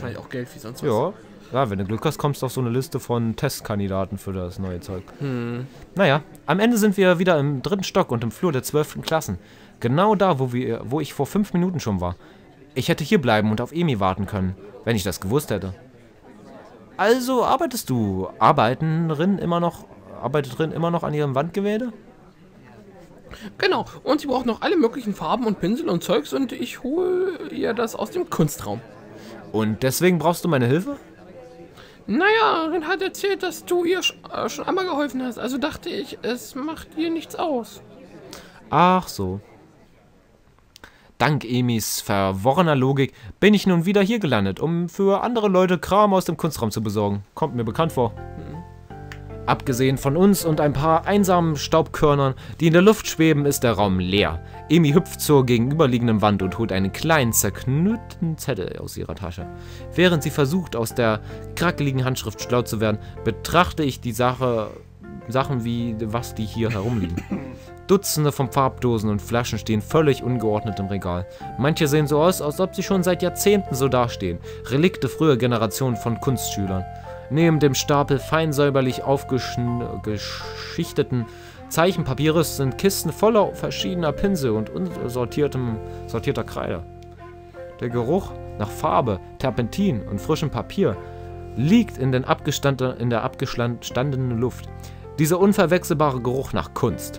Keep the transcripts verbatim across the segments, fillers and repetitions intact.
wahrscheinlich auch Geld wie sonst was. Ja. Ja, wenn du Glück hast, kommst du auf so eine Liste von Testkandidaten für das neue Zeug. Hm. Naja, am Ende sind wir wieder im dritten Stock und im Flur der zwölften Klassen. Genau da, wo, wir, wo ich vor fünf Minuten schon war. Ich hätte hier bleiben und auf Emi warten können, wenn ich das gewusst hätte. Also arbeitest du, arbeiten Rin immer noch, arbeitet Rin immer noch an ihrem Wandgemälde? Genau, und sie braucht noch alle möglichen Farben und Pinsel und Zeugs und ich hole ihr das aus dem Kunstraum. Und deswegen brauchst du meine Hilfe? Naja, Rin hat erzählt, dass du ihr sch- äh, schon einmal geholfen hast, also dachte ich, es macht ihr nichts aus. Ach so. Dank Emis verworrener Logik bin ich nun wieder hier gelandet, um für andere Leute Kram aus dem Kunstraum zu besorgen. Kommt mir bekannt vor. Mhm. Abgesehen von uns und ein paar einsamen Staubkörnern, die in der Luft schweben, ist der Raum leer. Emi hüpft zur gegenüberliegenden Wand und holt einen kleinen, zerknüllten Zettel aus ihrer Tasche. Während sie versucht, aus der krackeligen Handschrift schlau zu werden, betrachte ich die Sache, Sachen wie, was die hier herumliegen. Dutzende von Farbdosen und Flaschen stehen völlig ungeordnet im Regal. Manche sehen so aus, als ob sie schon seit Jahrzehnten so dastehen. Relikte früher Generationen von Kunstschülern. Neben dem Stapel fein säuberlich aufgeschichteten Zeichenpapieres sind Kisten voller verschiedener Pinsel und unsortiertem, sortierter Kreide. Der Geruch nach Farbe, Terpentin und frischem Papier liegt in, den in der abgestandenen Luft. Dieser unverwechselbare Geruch nach Kunst.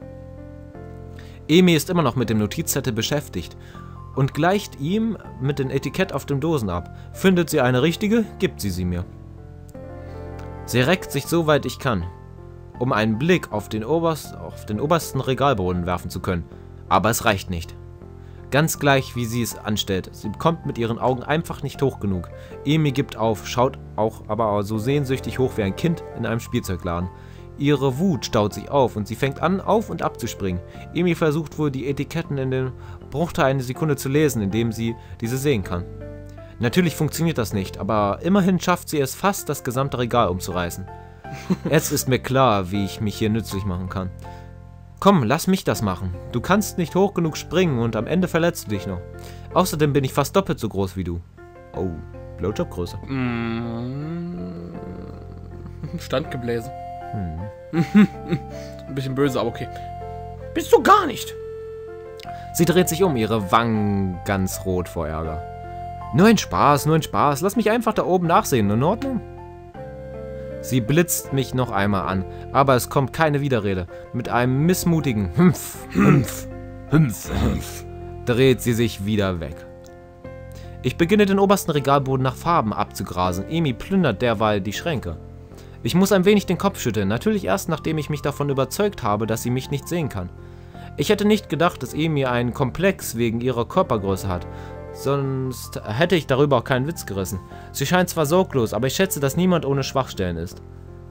Emi ist immer noch mit dem Notizzettel beschäftigt und gleicht ihm mit dem Etikett auf den Dosen ab. Findet sie eine richtige, gibt sie sie mir. Sie reckt sich so weit ich kann, um einen Blick auf den, oberst, auf den obersten Regalboden werfen zu können. Aber es reicht nicht. Ganz gleich, wie sie es anstellt. Sie kommt mit ihren Augen einfach nicht hoch genug. Emi gibt auf, schaut auch aber so sehnsüchtig hoch wie ein Kind in einem Spielzeugladen. Ihre Wut staut sich auf und sie fängt an, auf und ab zu springen. Emi versucht wohl, die Etiketten in den Bruchteil einer Sekunde zu lesen, indem sie diese sehen kann. Natürlich funktioniert das nicht, aber immerhin schafft sie es fast, das gesamte Regal umzureißen. Jetzt ist mir klar, wie ich mich hier nützlich machen kann. Komm, lass mich das machen. Du kannst nicht hoch genug springen und am Ende verletzt du dich noch. Außerdem bin ich fast doppelt so groß wie du. Oh, Blowjob-Größe. Mm, Standgebläse. Hm. Ein bisschen böse, aber okay. Bist du gar nicht. Sie dreht sich um, ihre Wangen ganz rot vor Ärger. Nur ein Spaß, nur ein Spaß. Lass mich einfach da oben nachsehen, in Ordnung? Sie blitzt mich noch einmal an, aber es kommt keine Widerrede. Mit einem missmutigen Hümpf, Hümpf, Hümpf, Hümpf dreht sie sich wieder weg. Ich beginne den obersten Regalboden nach Farben abzugrasen. Emi plündert derweil die Schränke. Ich muss ein wenig den Kopf schütteln, natürlich erst nachdem ich mich davon überzeugt habe, dass sie mich nicht sehen kann. Ich hätte nicht gedacht, dass Emi einen Komplex wegen ihrer Körpergröße hat. Sonst hätte ich darüber auch keinen Witz gerissen. Sie scheint zwar sorglos, aber ich schätze, dass niemand ohne Schwachstellen ist.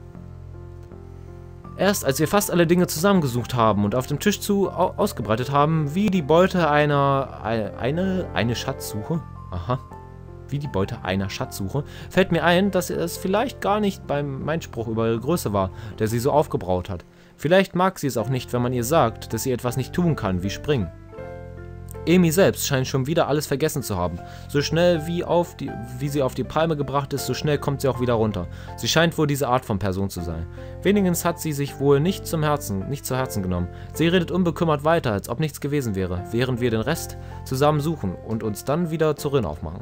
Erst als wir fast alle Dinge zusammengesucht haben und auf dem Tisch zu ausgebreitet haben, wie die Beute einer... eine... eine Schatzsuche? Aha. Wie die Beute einer Schatzsuche, fällt mir ein, dass es vielleicht gar nicht beim mein Spruch über ihre Größe war, der sie so aufgebraut hat. Vielleicht mag sie es auch nicht, wenn man ihr sagt, dass sie etwas nicht tun kann, wie springen. Emi selbst scheint schon wieder alles vergessen zu haben. So schnell wie, auf die, wie sie auf die Palme gebracht ist, so schnell kommt sie auch wieder runter. Sie scheint wohl diese Art von Person zu sein. Wenigstens hat sie sich wohl nicht zum Herzen, nicht zu Herzen genommen. Sie redet unbekümmert weiter, als ob nichts gewesen wäre, während wir den Rest zusammen suchen und uns dann wieder zur Rin aufmachen.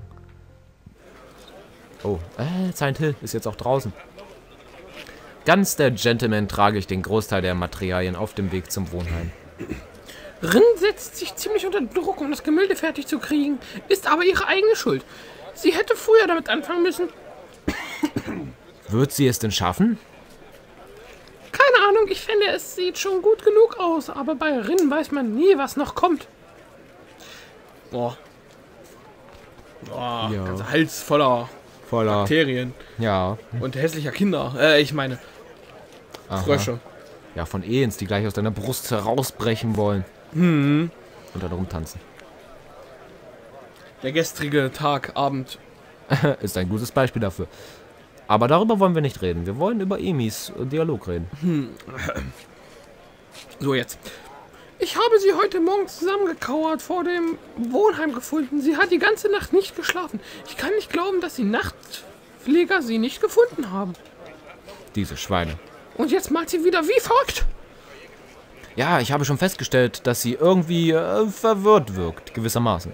Oh, äh, Silent Hill ist jetzt auch draußen. Ganz der Gentleman trage ich den Großteil der Materialien auf dem Weg zum Wohnheim. Rin setzt sich ziemlich unter Druck, um das Gemälde fertig zu kriegen, ist aber ihre eigene Schuld. Sie hätte früher damit anfangen müssen. Wird sie es denn schaffen? Keine Ahnung, ich finde, es sieht schon gut genug aus, aber bei Rin weiß man nie, was noch kommt. Boah. Boah, Ja. ganzer Hals voller, Voller. Bakterien Ja. und hässlicher Kinder. Äh, ich meine, Aha. Frösche. Ja, von Ehens, die gleich aus deiner Brust herausbrechen wollen. Hm. Und dann rumtanzen. Der gestrige Tag, Abend. Ist ein gutes Beispiel dafür. Aber darüber wollen wir nicht reden. Wir wollen über Emis Dialog reden. Hm. So, jetzt. Ich habe sie heute Morgen zusammengekauert vor dem Wohnheim gefunden. Sie hat die ganze Nacht nicht geschlafen. Ich kann nicht glauben, dass die Nachtpfleger sie nicht gefunden haben. Diese Schweine. Und jetzt macht sie wieder wie verrückt. Ja, ich habe schon festgestellt, dass sie irgendwie äh, verwirrt wirkt, gewissermaßen.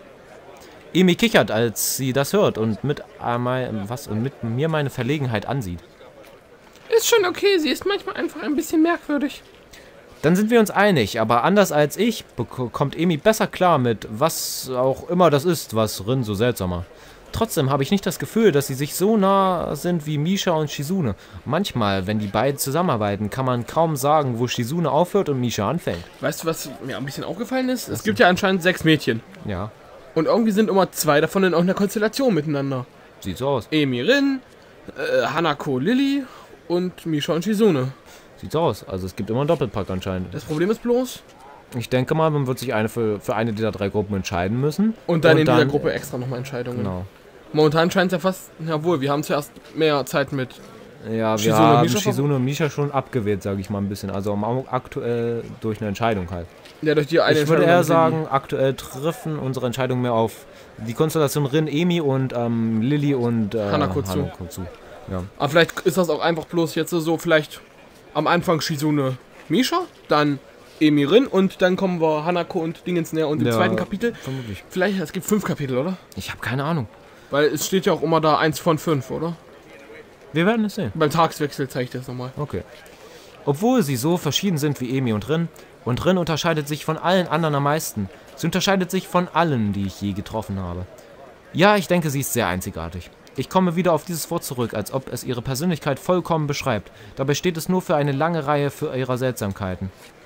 Emi kichert, als sie das hört und mit, äh, mein, was, und mit mir meine Verlegenheit ansieht. Ist schon okay, sie ist manchmal einfach ein bisschen merkwürdig. Dann sind wir uns einig, aber anders als ich kommt Emi besser klar mit was auch immer das ist, was Rin so seltsam macht. Trotzdem habe ich nicht das Gefühl, dass sie sich so nah sind wie Misha und Shizune. Manchmal, wenn die beiden zusammenarbeiten, kann man kaum sagen, wo Shizune aufhört und Misha anfängt. Weißt du, was mir ein bisschen aufgefallen ist? Es gibt ja anscheinend sechs Mädchen. Ja. Und irgendwie sind immer zwei davon in irgendeiner Konstellation miteinander. Sieht so aus. Emi Rin, äh, Hanako Lilly und Misha und Shizune. Sieht so aus. Also es gibt immer einen Doppelpack anscheinend. Das Problem ist bloß... Ich denke mal, man wird sich eine für, für eine dieser drei Gruppen entscheiden müssen. Und dann und in dann, dieser Gruppe extra nochmal Entscheidungen. Genau. Momentan scheint es ja fast... Jawohl, wir haben zuerst mehr Zeit mit... Ja, wir Shizune haben und Misha Shizune und Misha schon abgewählt, sage ich mal ein bisschen. Also aktuell durch eine Entscheidung halt. Ja, durch die eine Ich würde Entscheidung eher sagen, aktuell treffen unsere Entscheidungen mehr auf die Konstellation Rin, Emi und ähm, Lilly und äh, Hanako zu. Hanako zu. Ja. Aber vielleicht ist das auch einfach bloß jetzt so, vielleicht am Anfang Shizune Misha, dann Emi Rin und dann kommen wir Hanako und Dingens näher und im Ja, zweiten Kapitel. Vermutlich. Vielleicht, es gibt fünf Kapitel, oder? Ich habe keine Ahnung. Weil es steht ja auch immer da eins von fünf, oder? Wir werden es sehen. Beim Tagswechsel zeige ich das nochmal. Okay. Obwohl sie so verschieden sind wie Emi und Rin, und Rin unterscheidet sich von allen anderen am meisten. Sie unterscheidet sich von allen, die ich je getroffen habe. Ja, ich denke, sie ist sehr einzigartig. Ich komme wieder auf dieses Wort zurück, als ob es ihre Persönlichkeit vollkommen beschreibt. Dabei steht es nur für eine lange Reihe für ihrer Seltsamkeiten.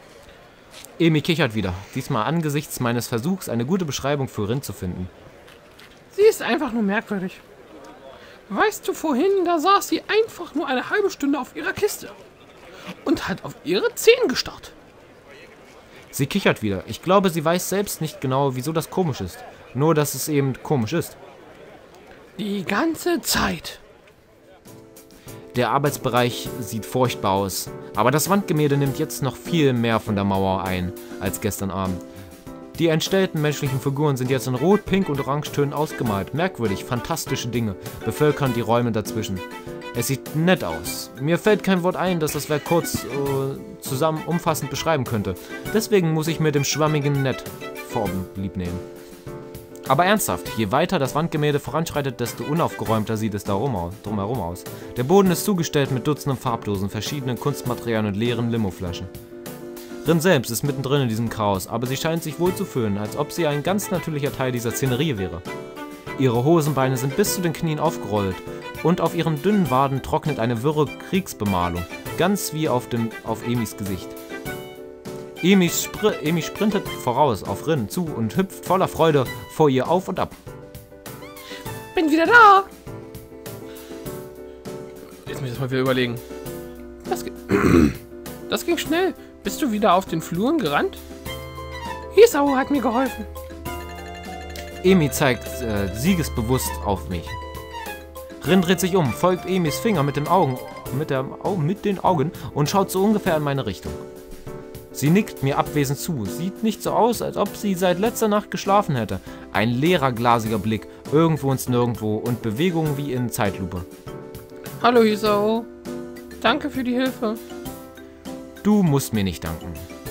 Emi kichert wieder, diesmal angesichts meines Versuchs, eine gute Beschreibung für Rin zu finden. Sie ist einfach nur merkwürdig. Weißt du, vorhin, da saß sie einfach nur eine halbe Stunde auf ihrer Kiste. Und hat auf ihre Zehen gestarrt. Sie kichert wieder. Ich glaube, sie weiß selbst nicht genau, wieso das komisch ist. Nur, dass es eben komisch ist. Die ganze Zeit. Der Arbeitsbereich sieht furchtbar aus. Aber das Wandgemälde nimmt jetzt noch viel mehr von der Mauer ein, als gestern Abend. Die entstellten menschlichen Figuren sind jetzt in Rot, Pink und Orangetönen ausgemalt. Merkwürdig, fantastische Dinge bevölkern die Räume dazwischen. Es sieht nett aus. Mir fällt kein Wort ein, das das Werk kurz äh, zusammen umfassend beschreiben könnte. Deswegen muss ich mir dem schwammigen Nett vorlieb nehmen. Aber ernsthaft, je weiter das Wandgemälde voranschreitet, desto unaufgeräumter sieht es darum aus, drumherum aus. Der Boden ist zugestellt mit dutzenden Farbdosen, verschiedenen Kunstmaterialien und leeren Limoflaschen. Rin selbst ist mittendrin in diesem Chaos, aber sie scheint sich wohl zu fühlen, als ob sie ein ganz natürlicher Teil dieser Szenerie wäre. Ihre Hosenbeine sind bis zu den Knien aufgerollt und auf ihren dünnen Waden trocknet eine wirre Kriegsbemalung, ganz wie auf, dem, auf Emis Gesicht. Emi, spr Emi sprintet voraus auf Rin zu und hüpft voller Freude vor ihr auf und ab. Bin wieder da! Jetzt muss ich das mal wieder überlegen. Das, ge das ging schnell. Bist du wieder auf den Fluren gerannt? Hisao hat mir geholfen. Emi zeigt äh, siegesbewusst auf mich. Rin dreht sich um, folgt Emis Finger mit, dem Augen, mit, der, Au mit den Augen und schaut so ungefähr in meine Richtung. Sie nickt mir abwesend zu, sieht nicht so aus, als ob sie seit letzter Nacht geschlafen hätte. Ein leerer, glasiger Blick, irgendwo ins Nirgendwo und Bewegungen wie in Zeitlupe. Hallo Hisao. Danke für die Hilfe. Du musst mir nicht danken.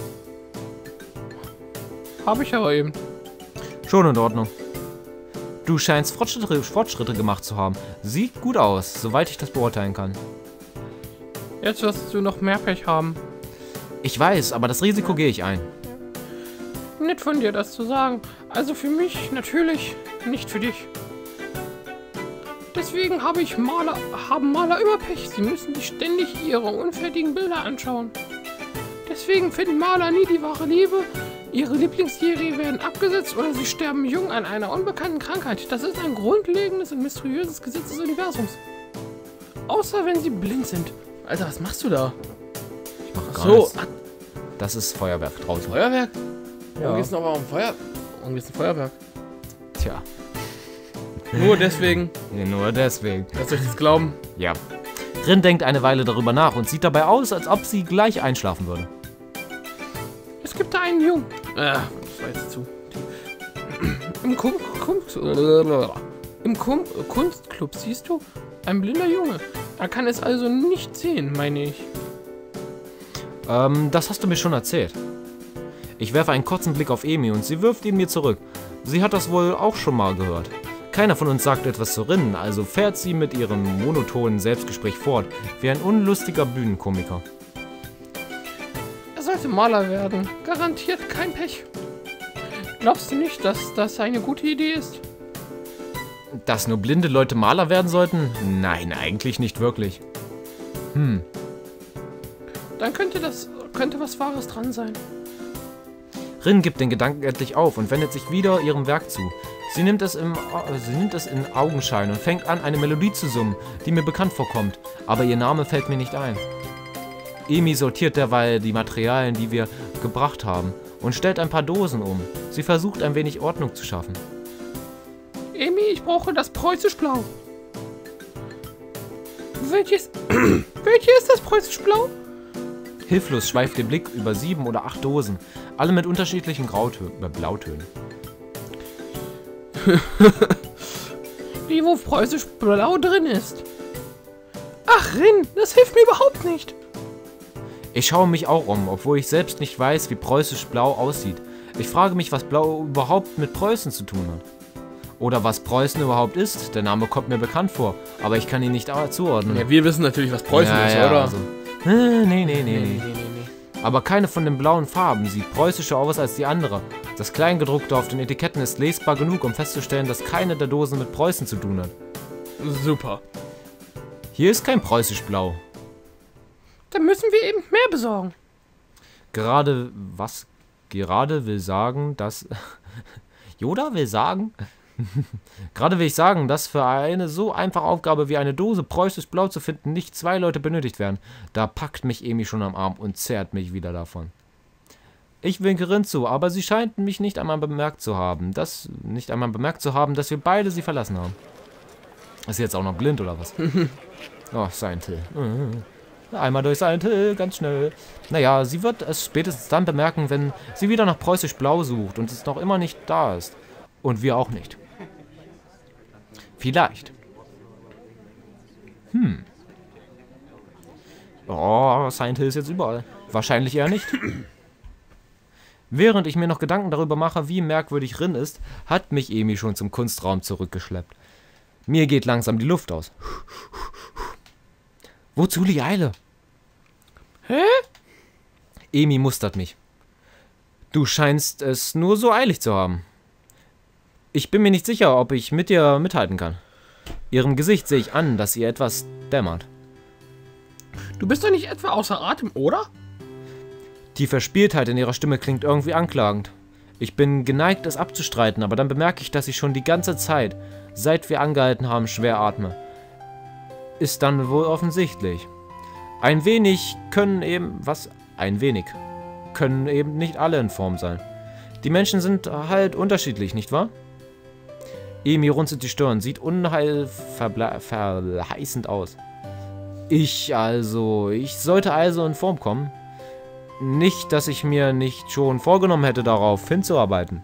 Habe ich aber eben. Schon in Ordnung. Du scheinst Fortschritte, Fortschritte gemacht zu haben. Sieht gut aus, soweit ich das beurteilen kann. Jetzt wirst du noch mehr Pech haben. Ich weiß, aber das Risiko gehe ich ein. Nett von dir, das zu sagen. Also für mich natürlich, nicht für dich. Deswegen habe ich Maler, haben Maler immer Pech. Sie müssen sich ständig ihre unfertigen Bilder anschauen. Deswegen finden Maler nie die wahre Liebe. Ihre Lieblingsserie werden abgesetzt oder sie sterben jung an einer unbekannten Krankheit. Das ist ein grundlegendes und mysteriöses Gesetz des Universums. Außer wenn sie blind sind. Alter, was machst du da? Ich mach gar So, nichts. Das ist Feuerwerk draußen. Feuerwerk? Ja. Warum geht's noch mal um Feuer? Warum geht's um Feuerwerk? Tja. Nur deswegen, Ja, nur deswegen. lasst euch das glauben. Ja. Rin denkt eine Weile darüber nach und sieht dabei aus, als ob sie gleich einschlafen würde. Es gibt da einen Jungen. Ah, das war jetzt zu. Im, Kum Kum Im Kum Kunstclub, siehst du? Ein blinder Junge. Er kann es also nicht sehen, meine ich. Ähm, das hast du mir schon erzählt. Ich werfe einen kurzen Blick auf Emi und sie wirft ihn mir zurück. Sie hat das wohl auch schon mal gehört. Keiner von uns sagt etwas zu Rin, also fährt sie mit ihrem monotonen Selbstgespräch fort, wie ein unlustiger Bühnenkomiker. Er sollte Maler werden. Garantiert kein Pech. Glaubst du nicht, dass das eine gute Idee ist? Dass nur blinde Leute Maler werden sollten? Nein, eigentlich nicht wirklich. Hm. Dann könnte das, könnte was Wahres dran sein. Rin gibt den Gedanken endlich auf und wendet sich wieder ihrem Werk zu. Sie nimmt es, im, sie nimmt es in Augenschein und fängt an, eine Melodie zu summen, die mir bekannt vorkommt, aber ihr Name fällt mir nicht ein. Emi sortiert derweil die Materialien, die wir gebracht haben, und stellt ein paar Dosen um. Sie versucht, ein wenig Ordnung zu schaffen. Emi, ich brauche das Preußisch-Blau. Welches, welches ist das Preußisch-Blau? Hilflos schweift der Blick über sieben oder acht Dosen, alle mit unterschiedlichen Grautö äh, Blautönen. Wie, wo Preußisch-Blau drin ist? Ach, Rin, das hilft mir überhaupt nicht. Ich schaue mich auch um, obwohl ich selbst nicht weiß, wie Preußisch-Blau aussieht. Ich frage mich, was Blau überhaupt mit Preußen zu tun hat. Oder was Preußen überhaupt ist. Der Name kommt mir bekannt vor, aber ich kann ihn nicht zuordnen. Ja, wir wissen natürlich, was Preußen ja, ist, ja, oder? Also. Nee, nee, nee, nee, Nee, nee. nee, nee, nee. Aber keine von den blauen Farben sieht preußischer aus als die andere. Das Kleingedruckte auf den Etiketten ist lesbar genug, um festzustellen, dass keine der Dosen mit Preußen zu tun hat. Super. Hier ist kein Preußisch-Blau. Dann müssen wir eben mehr besorgen. Gerade, was? Gerade will sagen, dass... Yoda will sagen... Gerade will ich sagen, dass für eine so einfache Aufgabe wie eine Dose preußisch Blau zu finden nicht zwei Leute benötigt werden. Da packt mich Emi schon am Arm und zerrt mich wieder davon. Ich winke Rin zu, aber sie scheint mich nicht einmal bemerkt zu haben, dass nicht einmal bemerkt zu haben, dass wir beide sie verlassen haben. Ist sie jetzt auch noch blind oder was? Oh, Silent Hill. Einmal durch Silent Hill, ganz schnell. Naja, sie wird es spätestens dann bemerken, wenn sie wieder nach preußisch Blau sucht und es noch immer nicht da ist. Und wir auch nicht. Vielleicht. Hm. Oh, Silent Hill ist jetzt überall. Wahrscheinlich eher nicht. Während ich mir noch Gedanken darüber mache, wie merkwürdig Rin ist, hat mich Emi schon zum Kunstraum zurückgeschleppt. Mir geht langsam die Luft aus. Wozu die Eile? Hä? Emi mustert mich. Du scheinst es nur so eilig zu haben. Ich bin mir nicht sicher, ob ich mit dir mithalten kann. Ihrem Gesicht sehe ich an, dass ihr etwas dämmert. Du bist doch nicht etwa außer Atem, oder? Die Verspieltheit in ihrer Stimme klingt irgendwie anklagend. Ich bin geneigt, es abzustreiten, aber dann bemerke ich, dass ich schon die ganze Zeit, seit wir angehalten haben, schwer atme. Ist dann wohl offensichtlich. Ein wenig können eben... Was? Ein wenig. Können eben nicht alle in Form sein. Die Menschen sind halt unterschiedlich, nicht wahr? Emi runzelt die Stirn, sieht unheilverheißend aus. Ich also... Ich sollte also in Form kommen. Nicht, dass ich mir nicht schon vorgenommen hätte, darauf hinzuarbeiten.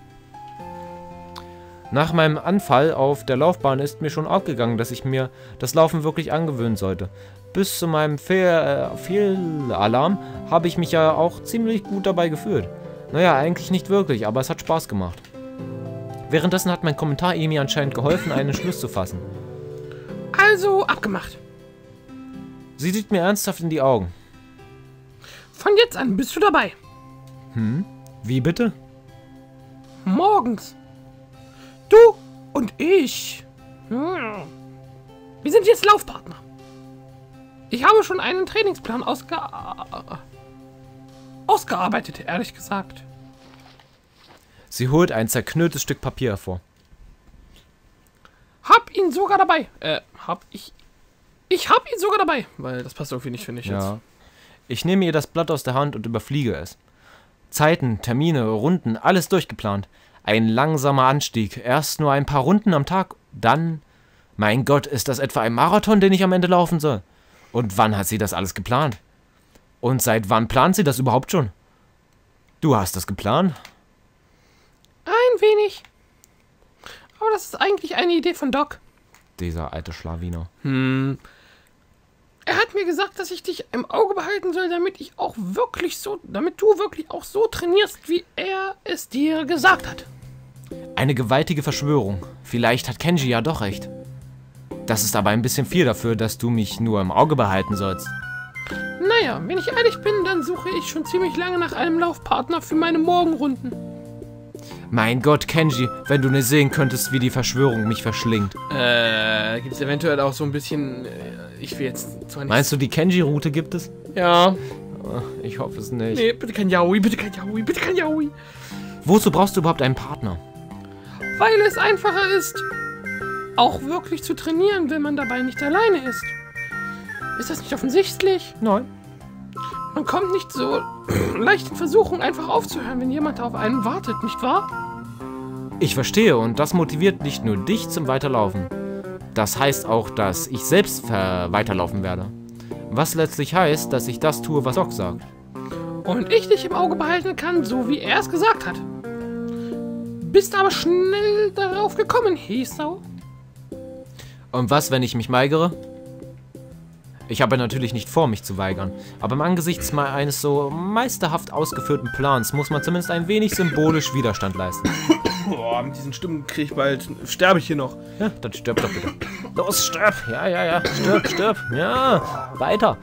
Nach meinem Anfall auf der Laufbahn ist mir schon aufgegangen, dass ich mir das Laufen wirklich angewöhnen sollte. Bis zu meinem Fehl, äh, Fehlalarm habe ich mich ja auch ziemlich gut dabei gefühlt. Naja, eigentlich nicht wirklich, aber es hat Spaß gemacht. Währenddessen hat mein Kommentar Emi anscheinend geholfen, einen Entschluss zu fassen. Also, abgemacht. Sie sieht mir ernsthaft in die Augen. Von jetzt an bist du dabei. Hm? Wie bitte? Morgens. Du und ich. Hm. Wir sind jetzt Laufpartner. Ich habe schon einen Trainingsplan ausge ausgearbeitet, ehrlich gesagt. Sie holt ein zerknülltes Stück Papier hervor. Hab ihn sogar dabei. Äh, hab ich... Ich hab ihn sogar dabei. Weil das passt irgendwie nicht, finde ich jetzt. Ja. Ich nehme ihr das Blatt aus der Hand und überfliege es. Zeiten, Termine, Runden, alles durchgeplant. Ein langsamer Anstieg. Erst nur ein paar Runden am Tag. Dann... Mein Gott, ist das etwa ein Marathon, den ich am Ende laufen soll? Und wann hat sie das alles geplant? Und seit wann plant sie das überhaupt schon? Du hast das geplant? Ein wenig. Aber das ist eigentlich eine Idee von Doc. Dieser alte Schlawiner. Hm. Er hat mir gesagt, dass ich dich im Auge behalten soll, damit ich auch wirklich so, damit du wirklich auch so trainierst, wie er es dir gesagt hat. Eine gewaltige Verschwörung. Vielleicht hat Kenji ja doch recht. Das ist aber ein bisschen viel dafür, dass du mich nur im Auge behalten sollst. Naja, wenn ich ehrlich bin, dann suche ich schon ziemlich lange nach einem Laufpartner für meine Morgenrunden. Mein Gott, Kenji, wenn du nicht sehen könntest, wie die Verschwörung mich verschlingt. Äh, gibt es eventuell auch so ein bisschen, äh, ich will jetzt zwar nicht... Meinst du, die Kenji-Route gibt es? Ja. Ich hoffe es nicht. Nee, bitte kein Yaoi, bitte kein Yaoi, bitte kein Yaoi. Wozu brauchst du überhaupt einen Partner? Weil es einfacher ist, auch wirklich zu trainieren, wenn man dabei nicht alleine ist. Ist das nicht offensichtlich? Nein. Man kommt nicht so leicht in Versuchung, einfach aufzuhören, wenn jemand auf einen wartet, nicht wahr? Ich verstehe und das motiviert nicht nur dich zum Weiterlaufen. Das heißt auch, dass ich selbst weiterlaufen werde. Was letztlich heißt, dass ich das tue, was Doc sagt. Und ich dich im Auge behalten kann, so wie er es gesagt hat. Bist aber schnell darauf gekommen, Hisao. Und was, wenn ich mich weigere? Ich habe natürlich nicht vor, mich zu weigern, aber im Angesichts mal eines so meisterhaft ausgeführten Plans muss man zumindest ein wenig symbolisch Widerstand leisten. Boah, mit diesen Stimmen kriege ich bald... Sterbe ich hier noch. Ja, dann stirb doch bitte. Los, stirb! Ja, ja, ja, stirb, stirb! Ja, weiter!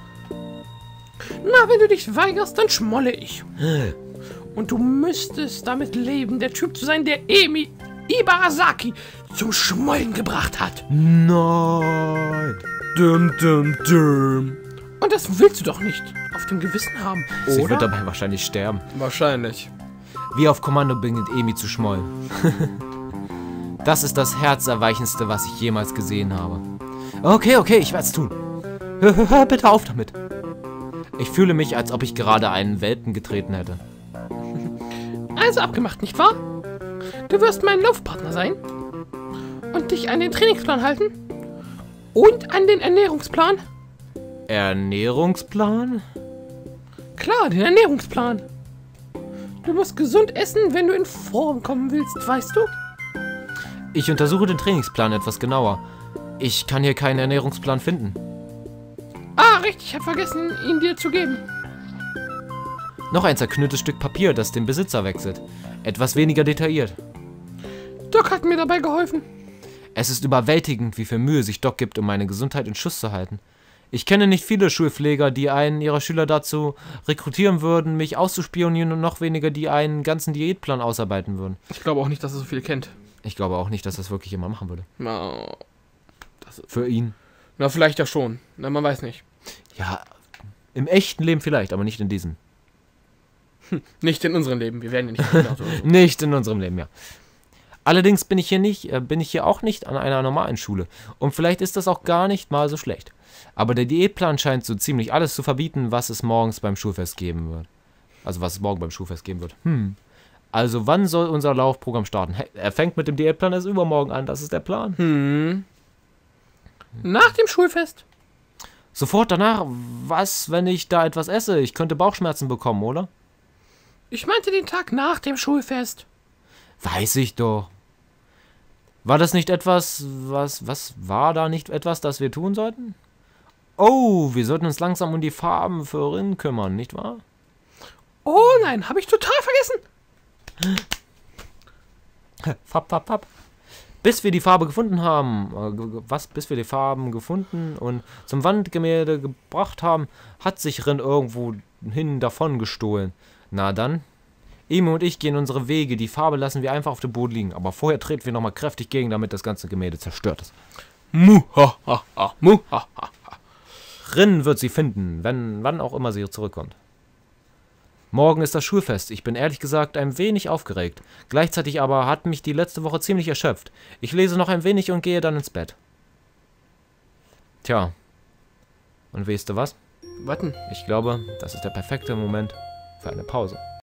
Na, wenn du dich weigerst, dann schmolle ich. Und du müsstest damit leben, der Typ zu sein, der Emi Ibarasaki zum Schmollen gebracht hat. Nein! Dum, dum, dum. Und das willst du doch nicht auf dem Gewissen haben, Sie oder? wird dabei wahrscheinlich sterben. Wahrscheinlich. Wie auf Kommando beginnt Emi zu schmollen. Das ist das Herzerweichendste, was ich jemals gesehen habe. Okay, okay, ich werde es tun. Hör, hör, hör bitte auf damit. Ich fühle mich, als ob ich gerade einen Welpen getreten hätte. Also abgemacht, nicht wahr? Du wirst mein Laufpartner sein und dich an den Trainingsplan halten und an den Ernährungsplan. Ernährungsplan? Klar, den Ernährungsplan. Du musst gesund essen, wenn du in Form kommen willst, weißt du? Ich untersuche den Trainingsplan etwas genauer. Ich kann hier keinen Ernährungsplan finden. Ah, richtig, ich habe vergessen, ihn dir zu geben. Noch ein zerknülltes Stück Papier, das den Besitzer wechselt. Etwas weniger detailliert. Doc hat mir dabei geholfen. Es ist überwältigend, wie viel Mühe sich Doc gibt, um meine Gesundheit in Schuss zu halten. Ich kenne nicht viele Schulpfleger, die einen ihrer Schüler dazu rekrutieren würden, mich auszuspionieren und noch weniger, die einen ganzen Diätplan ausarbeiten würden. Ich glaube auch nicht, dass er so viel kennt. Ich glaube auch nicht, dass das wirklich jemand machen würde. Na, das ist, Für ihn. na vielleicht ja schon. Na, man weiß nicht. Ja, im echten Leben vielleicht, aber nicht in diesem. Nicht in unserem Leben. Wir werden ja nicht genau so. Nicht in unserem Leben, ja. Allerdings bin ich hier nicht, äh, bin ich hier auch nicht an einer normalen Schule. Und vielleicht ist das auch gar nicht mal so schlecht. Aber der Diätplan scheint so ziemlich alles zu verbieten, was es morgens beim Schulfest geben wird. Also was es morgen beim Schulfest geben wird. Hm. Also wann soll unser Laufprogramm starten? Hey, er fängt mit dem Diätplan erst übermorgen an, das ist der Plan. Hm. Nach dem Schulfest. Sofort danach, was, wenn ich da etwas esse? Ich könnte Bauchschmerzen bekommen, oder? Ich meinte den Tag nach dem Schulfest. Weiß ich doch. War das nicht etwas, was, was war da nicht etwas, das wir tun sollten? Oh, wir sollten uns langsam um die Farben für Rin kümmern, nicht wahr? Oh nein, habe ich total vergessen. Fab, fab, fab. Bis wir die Farbe gefunden haben, äh, was, bis wir die Farben gefunden und zum Wandgemälde gebracht haben, hat sich Rin irgendwo hin davon gestohlen. Na dann, Emi und ich gehen unsere Wege, die Farbe lassen wir einfach auf dem Boden liegen, aber vorher treten wir nochmal kräftig gegen, damit das ganze Gemälde zerstört ist. Muhahaha. Muhahaha. Rin wird sie finden, wenn, wann auch immer sie zurückkommt. Morgen ist das Schulfest. Ich bin ehrlich gesagt ein wenig aufgeregt. Gleichzeitig aber hat mich die letzte Woche ziemlich erschöpft. Ich lese noch ein wenig und gehe dann ins Bett. Tja. Und weißt du was? Warten. Ich glaube, das ist der perfekte Moment für eine Pause.